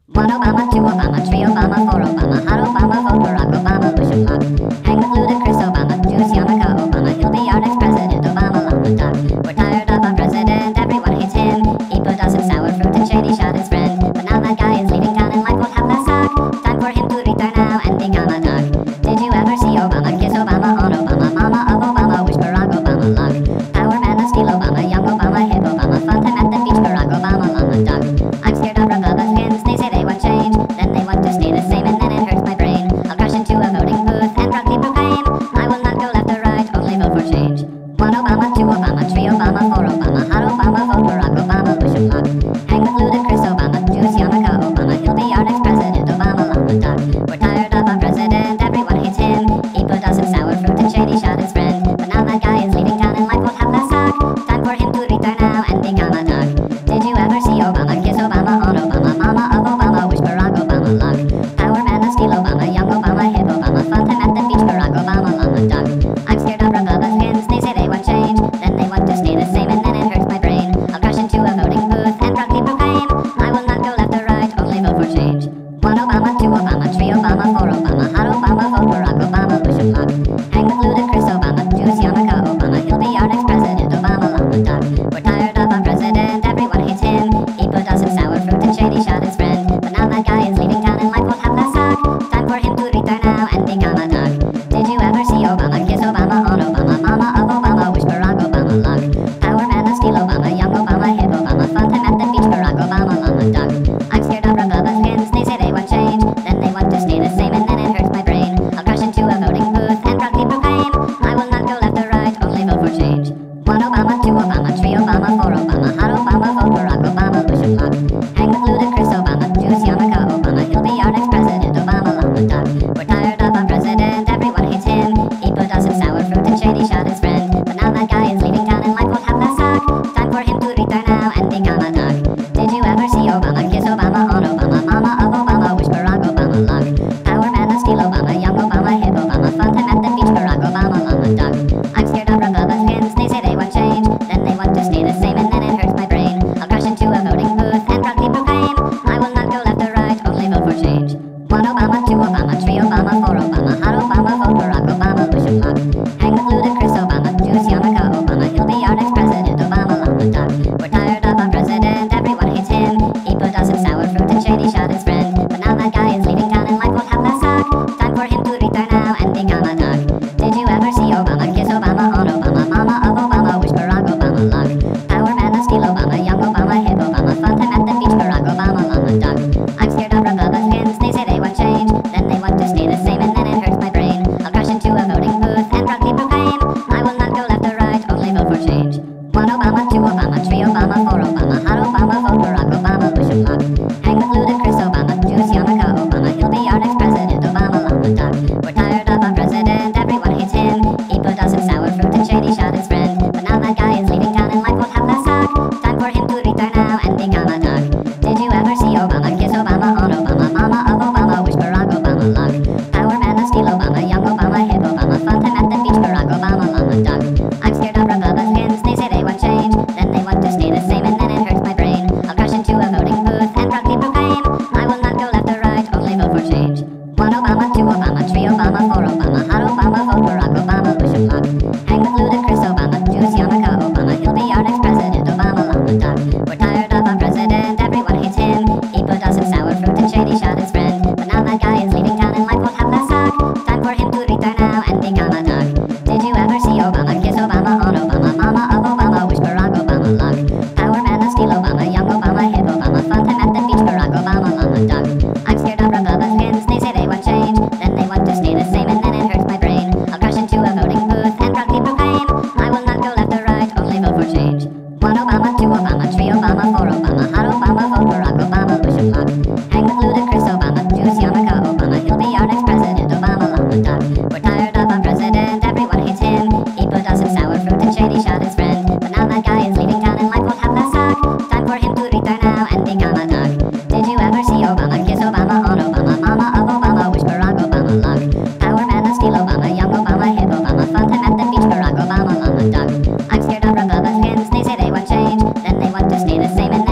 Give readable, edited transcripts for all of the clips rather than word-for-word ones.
One Obama, two Obama, three Obama, four Obama, hot Obama, vote Barack Obama, wish him luck. Hang with Ludacris Obama, juice Llama Obama, he'll be our next president. Obama, Llama duck. We're tired of our president, everyone hates him. He put us in sour fruit and shady shot his friend. But now that guy is leaving town and life won't have less suck. Time for him to retire now and become a duck. Did you ever see Obama kiss Obama on Obama? Mama of Obama, wish Barack Obama luck. Power man of steel Obama, young Obama, hip Obama, fun time at the beach, Barack Obama, Llama duck. I'm scared of Republicans, they say they want change, then they want to stay the same and then it hurts my brain. I'll crash into a voting booth and proudly proclaim, I will not go left or right, only vote for change. One Obama, two Obama, three Obama, four Obama, hot Obama, vote Barack Obama, wish him luck. Hang with Ludacris Obama, juice Llama Obama, he'll be our next president. Obama, Llama duck. We're tired of our president, everyone hates him. He put us in sour fruit and shady shot his friend. But now that guy is leaving town and life won't have less suck. Time for him to retire now and become a duck. Did you ever see Obama kiss Obama on Obama? Mama of Obama, wish Barack Obama luck. Power man of steel Obama, young Obama, hip Obama, fun time at the beach, Barack Obama, Llama duck. I'm scared of Republicans, they say they want change, then they want to stay the same and then it hurts my brain. I'll crash into a voting booth and proudly proclaim, I will not go left or right, only vote for change. One Obama, two Obama, three Obama, four Obama, hot Obama, vote Barack Obama, wish him luck. Hang with Ludacris Obama, juice Llama Obama, he'll be our next president. Obama, Llama duck. We're tired of our president, everyone hates him. He put us in sour fruit and shady shot his friend. But now that guy is leaving town and life won't have less suck. Time for him to retire now and become a duck. Did you ever see Obama kiss Obama on Obama? Mama of Obama, wish Barack Obama luck. Power man of steel Obama, young Obama, hip Obama, fun time at the beach, Barack Obama, Llama duck. I'm scared of Republicans, they say they want change, then they want to stay the same and then it hurts my brain. I'll crash into a voting booth and proudly proclaim, I will not go left or right, only vote for change. One Obama, two Obama, three Obama, four Obama, hot Obama, vote Barack Obama, wish him luck. Hang with Ludacris Obama, juice Llama Obama, he'll be our next president. Obama, Llama duck. We're tired of our president, everyone hates him. He put us in sour fruit and shady shot his friend. But now that guy is leaving town and life won't have less suck. Time for him to retire now and become a duck. Did you ever see Obama kiss Obama on Obama? Mama of Obama, wish Barack Obama luck. Power man of steel Obama, young Obama, hip Obama, fun time at the beach, Barack Obama, Llama duck. I'm scared of Republicans, they say they want change, then they want to stay the same and then it hurts my brain. I'll crash into a voting booth and proudly proclaim, I will not go left or right, only vote for change. One Obama, two Obama, three Obama, four Obama, hot Obama, vote Barack Obama, wish him luck. Hang with Ludacris Obama, juice Llama Obama, he'll be our next president. Obama, Llama duck. We're tired of our president, everyone hates him. He put us in sour fruit and shady shot his friend. But now that guy is leaving town and life won't have less suck. Time for him to retire now and become a duck. Did you ever see Obama kiss Obama on Obama? Mama of Obama, wish Barack Obama luck. Power man of steel Obama, young Obama, hip Obama, fun time at the beach, Barack Obama, Llama duck. I'm scared of Republicans, they say they want change, then they want to stay the same and then it hurts my brain. I'll crash into a voting booth and proudly proclaim, I will not go left or right, only vote for change. One Obama, two Obama, three Obama, four Obama, hot Obama, vote Barack Obama, wish him luck. Hang with Ludacris Obama, juice Llama Obama, he'll be our next president. Obama, Llama duck. We're tired of our president, everyone hates him. He put us in sour fruit and shady shot his friend. But now that guy is leaving town and life won't have less suck. Time for him to retire now and become a duck. Did you ever see Obama kiss Obama on Obama? Mama of Obama, wish Barack Obama luck. Power man of steel Obama, young Obama, hip Obama, fun time at the beach, Barack Obama, Llama duck. I'm scared of Republicans, they say they want change, then they want to stay the same and then it hurts my brain. I'll crash into a voting booth and proudly proclaim, I will not go left or right, only vote for change. One Obama, two Obama, three Obama, four Obama, hot Obama, vote Barack Obama, wish him luck. Hang with Ludacris Obama, juice Llama Obama, he'll be our next president. Obama, Llama duck. We're tired of our president, everyone hates him. He put us in sour fruit and shady shot his friend. But now that guy is leaving town and life won't have less suck. Time for him to retire now and become a duck. Did you ever see Obama kiss Obama on Obama? Mama of Obama, wish Barack Obama luck. Power man of steel Obama, young Obama, hip Obama, fun time at the beach, Barack Obama, Llama duck. I'm scared of Republicans, they say they want change, then they want to stay the same and then it hurts my brain. I'll crash into a voting booth and proudly proclaim, I will not go left or right, only vote for change. One Obama, two Obama, three Obama, four Obama, hot Obama, vote Barack Obama, wish him luck. Hang with Ludacris Obama, juice Llama Obama, he'll be our next president. Obama, Llama duck. We're tired of our president, everyone hates him. He put us in sour fruit and shady shot his friend. But now that guy is leaving town and life won't have less suck. Time for him to retire now and become a duck. Did you ever see Obama kiss Obama on Obama? Mama of Obama, wish Barack Obama luck. Power man of steel Obama, young Obama, hip Obama, fun time at the beach, Barack Obama, Llama duck. I'm scared of Republicans, they say they want change, then they want to stay the same and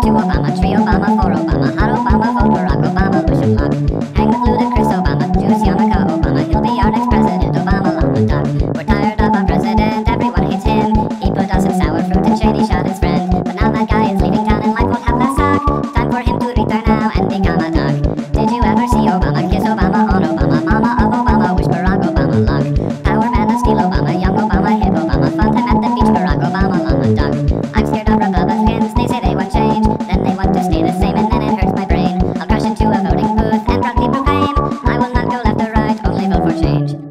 Obama, tree Obama, for Obama, hot Obama, vote Barack Obama, wish him luck. Hang with ludicrous Obama, juice Llama, Obama, he'll be our next president, Obama, Llama, duck. We're tired of our president, everyone hates him. He put us in sour fruit and shady shot his friend. But now that guy is leaving town and life won't have that suck. Time for him to retire now and become a duck. Did you ever see Obama kiss Obama on Obama, mama of Obama, wish Barack Obama luck. Power man of steel Obama, young Obama, hip Obama, fun time at the beach, Barack Obama, Llama, duck. I'm scared of Republicans, they say they won't change, then they want to stay the same and then it hurts my brain. I'll crash into a voting booth and proudly proclaim, I will not go left or right, only vote for change.